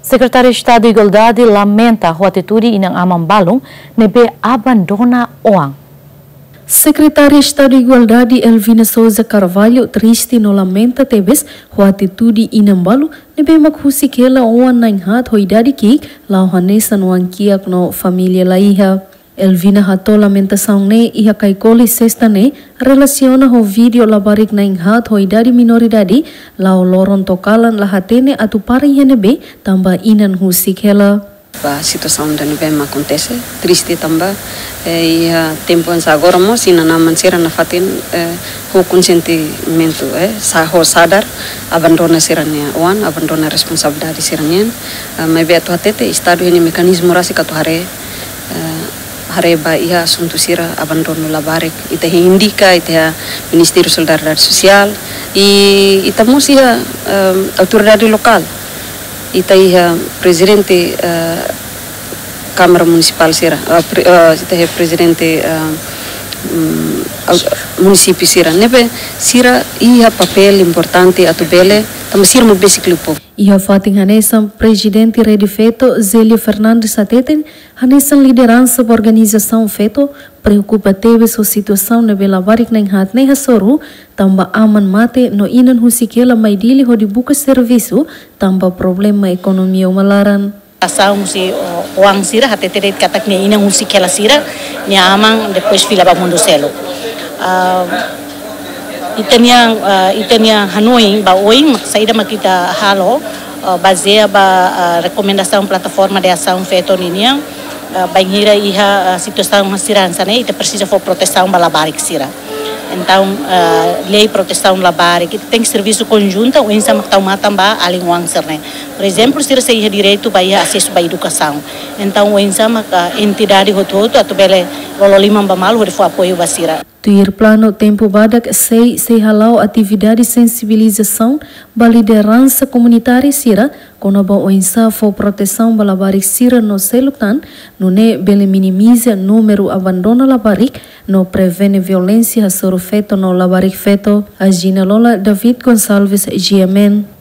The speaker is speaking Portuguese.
Secretário de Estado de Igualdade lamenta a atitude inang amang balong nebe abandona oang. Secretária de Estado de Igualdade Elvina Souza Carvalho triste no lamenta tebes a atitude inambalo nebe maghusi kela oan na inhat hoidade ki lao hanesa no ankiak no família laiha. Elvina hato lamentação ne iha kaikoli sexta ne relaciona ho vídeo labarik na inhat hoidade minoridade lao loron tokalan lahatene atu pari henebe tamba inan husi kela. A situação da novembro acontece, triste também, e tempo antes agora mas ina na mansira na fatin o consentimento ho sadar abandona siranya wan abandona responsabilidade siranya mas beto atete estado ini mekanismo rasi katu hareba ia assunto sira abandono labarik ite indica ite Ministério Solidariedade Social e itamos ia autoridade local ita ia presidente Câmara Municipal sira ite presidente município sira nebe sira ia papel importante atubele tamo sira mo basically po Iha fating hanesan presidente Rede Feto Zélio Fernandes Sateten hanesan liderança da organização Feto preocupa teve sua situação na bela barik na inhat na hasoru tamba aman mate no inan husikela mai dili ho dibuka serviço tamba problema ekonomia umalaran. Ação se uang sira hati teret katak ni inan husikela sira ni amang depois fila ba mundo selo. Itania Hanoi ba oing saída makita halo baseia ba recomendação plataforma de ação Feto ninia banhira iha situação hasirança né ita precisa for proteção ba labarik sira então lei proteção labarik tem serviço conjunto o insa maktau matamba alinguang serne por exemplo sira se iha direito ba iha acesso ba educação então o insa mak entidade hototo atubele lololimam ba malu for apoio ba sira. Tuir plano tempo badak sei halau atividade de sensibilização ba liderança comunitária sira kono ba oinsa fo proteção ba labarik sira no selutan no ne bele minimiza número abandona labarik no prevene violência sobre feto no labarik feto. Agina Lola David Gonçalves GMN.